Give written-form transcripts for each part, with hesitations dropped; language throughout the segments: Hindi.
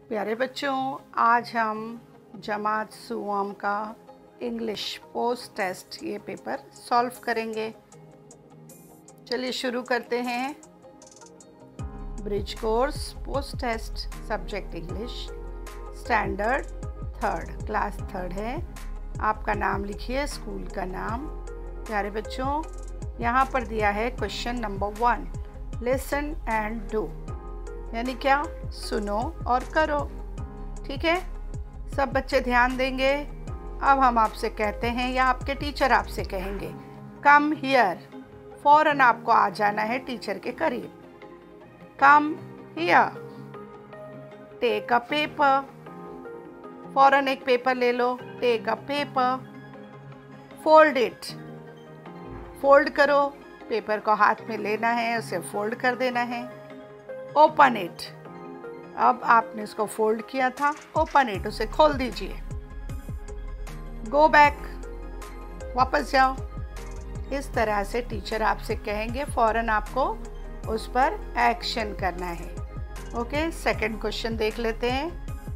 प्यारे बच्चों, आज हम जमात सुवम का इंग्लिश पोस्ट टेस्ट ये पेपर सॉल्व करेंगे। चलिए शुरू करते हैं। Bridge course post test, subject English, standard third, class third है। आपका नाम लिखिए, स्कूल का नाम। प्यारे बच्चों, यहाँ पर दिया है question number 1, listen and do, यानी क्या? सुनो और करो। ठीक है, सब बच्चे ध्यान देंगे। अब हम आपसे कहते हैं या आपके टीचर आपसे कहेंगे, कम हियर। फौरन आपको आ जाना है टीचर के करीब। Come here. Take a paper. फौरन एक पेपर ले लो। Take a paper. Fold it. Fold करो। पेपर को हाथ में लेना है, उसे फोल्ड कर देना है। Open it. अब आपने इसको फोल्ड किया था, ओपन इट, उसे खोल दीजिए। गो बैक, वापस जाओ। इस तरह से टीचर आपसे कहेंगे, फौरन आपको उस पर एक्शन करना है। ओके, सेकंड क्वेश्चन देख लेते हैं।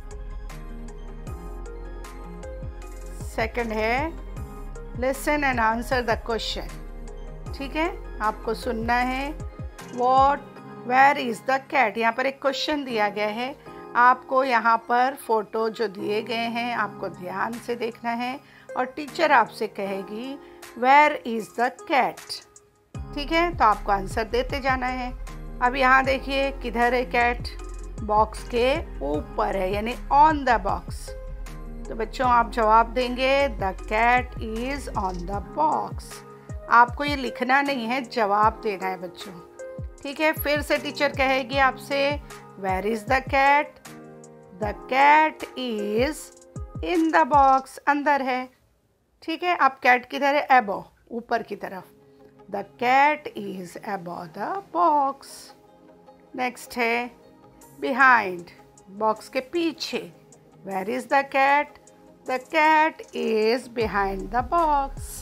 सेकंड है, listen and answer the question. ठीक है, आपको सुनना है। What where is the cat. यहाँ पर एक क्वेश्चन दिया गया है। आपको यहाँ पर फोटो जो दिए गए हैं आपको ध्यान से देखना है और टीचर आपसे कहेगी वेयर इज़ द कैट। ठीक है, तो आपको आंसर देते जाना है। अब यहाँ देखिए, किधर है कैट? बॉक्स के ऊपर है, यानी ऑन द बॉक्स। तो बच्चों आप जवाब देंगे the cat is on the box. आपको ये लिखना नहीं है, जवाब देना है बच्चों। ठीक है, फिर से टीचर कहेगी आपसे where is the cat. The cat is in the box, अंदर है। ठीक है, अब कैट किधर है? एबो, ऊपर की तरफ। The cat is above the box. Next है बिहाइंड, बॉक्स के पीछे। Where is the cat? The cat is behind the box.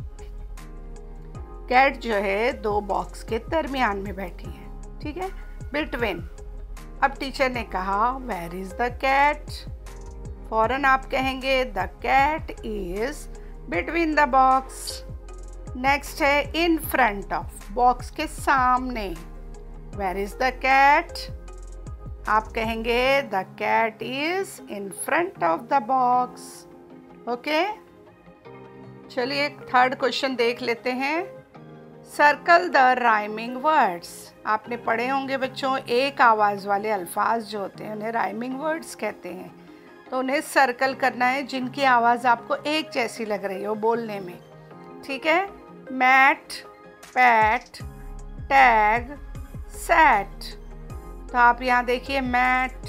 Cat जो है दो बॉक्स के दरमियान में बैठी है। ठीक है, बिटवीन। अब टीचर ने कहा वेयर इज़ द कैट। फौरन आप कहेंगे the cat is between the box. Next है इन फ्रंट ऑफ, बॉक्स के सामने। Where is the cat? आप कहेंगे the cat is in front of the box. Okay, चलिए थर्ड क्वेश्चन देख लेते हैं। Circle the rhyming words. आपने पढ़े होंगे बच्चों, एक आवाज़ वाले अल्फाज जो होते हैं उन्हें राइमिंग वर्ड्स कहते हैं। तो उन्हें सर्कल करना है जिनकी आवाज़ आपको एक जैसी लग रही हो बोलने में। ठीक है, मैट, पैट, टैग, सैट। तो आप यहाँ देखिए, मैट,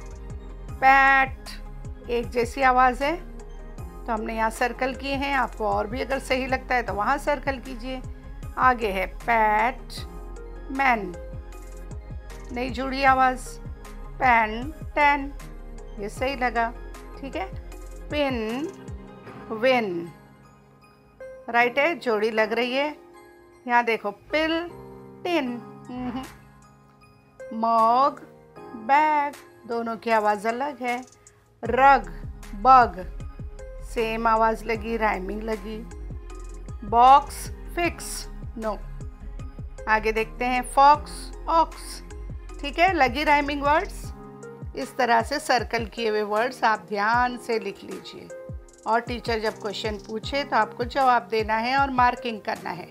पैट, एक जैसी आवाज़ है तो हमने यहाँ सर्कल किए हैं। आपको और भी अगर सही लगता है तो वहाँ सर्कल कीजिए। आगे है पैट, मैन, नहीं जुड़ी आवाज़। पेन, टेन, ये सही लगा। ठीक है, पिन, विन, राइट है, जोड़ी लग रही है। यहाँ देखो, पिल, टिन, मग, बैग, दोनों की आवाज़ अलग है। रग, बग, सेम आवाज़ लगी, राइमिंग लगी। Box, fix, no. आगे देखते हैं, फॉक्स, ऑक्स। ठीक है, लगी राइमिंग वर्ड्स। इस तरह से सर्कल किए हुए वर्ड्स आप ध्यान से लिख लीजिए और टीचर जब क्वेश्चन पूछे तो आपको जवाब देना है और मार्किंग करना है।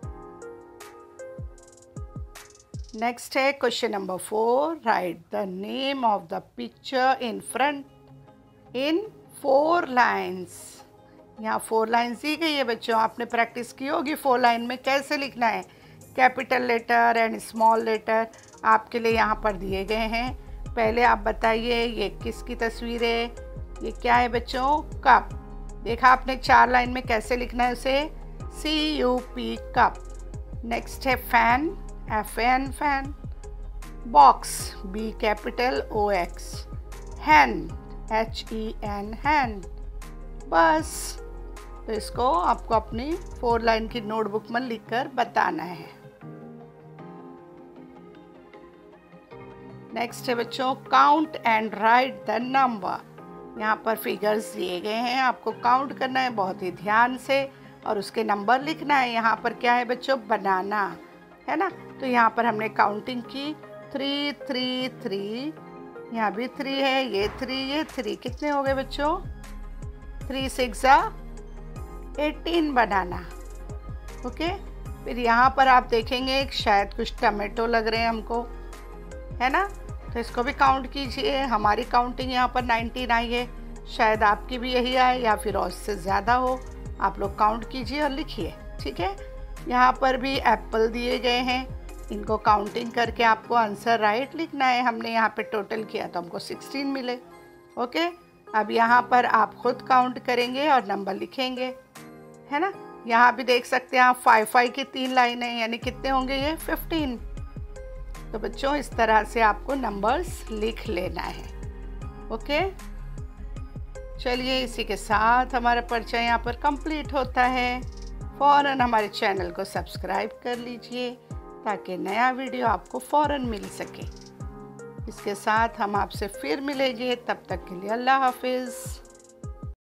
नेक्स्ट है question number 4, write the name of the picture in front in 4 lines. यहाँ 4 लाइन्स दी गई है बच्चों, आपने प्रैक्टिस की होगी 4 लाइन में कैसे लिखना है। Capital letter and small letter आपके लिए यहाँ पर दिए गए हैं। पहले आप बताइए ये किसकी तस्वीर है? ये क्या है बच्चों? कप। देखा आपने 4 लाइन में कैसे लिखना है उसे? CUP, cup. नेक्स्ट है fan, FN, fan. Box, B capital OX। Hen, HEN, hand. बस, तो इसको आपको अपनी 4 लाइन की नोटबुक में लिखकर बताना है। नेक्स्ट है बच्चों count and write the number. यहाँ पर फिगर्स दिए गए हैं, आपको काउंट करना है बहुत ही ध्यान से और उसके नंबर लिखना है। यहाँ पर क्या है बच्चों, बनाना है ना। तो यहाँ पर हमने काउंटिंग की 3 3 3, यहाँ भी 3 है, ये 3 ये 3, कितने हो गए बच्चों, 3 6 18 बनाना। ओके, फिर यहाँ पर आप देखेंगे शायद कुछ टमाटो लग रहे हैं हमको, है ना। तो इसको भी काउंट कीजिए। हमारी काउंटिंग यहाँ पर 19 आई है, शायद आपकी भी यही आए या फिर और से ज़्यादा हो। आप लोग काउंट कीजिए और लिखिए, ठीक है। यहाँ पर भी एप्पल दिए गए हैं, इनको काउंटिंग करके आपको आंसर राइट लिखना है। हमने यहाँ पे टोटल किया तो हमको 16 मिले। ओके, अब यहाँ पर आप खुद काउंट करेंगे और नंबर लिखेंगे, है ना। यहाँ भी देख सकते हैं आप 5 5 की 3 लाइनें, यानी कितने होंगे ये 15। तो बच्चों इस तरह से आपको नंबर्स लिख लेना है। ओके, चलिए इसी के साथ हमारा परिचय यहाँ पर कंप्लीट होता है। फ़ौरन हमारे चैनल को सब्सक्राइब कर लीजिए ताकि नया वीडियो आपको फ़ौरन मिल सके। इसके साथ हम आपसे फिर मिलेंगे, तब तक के लिए अल्लाह हाफिज़।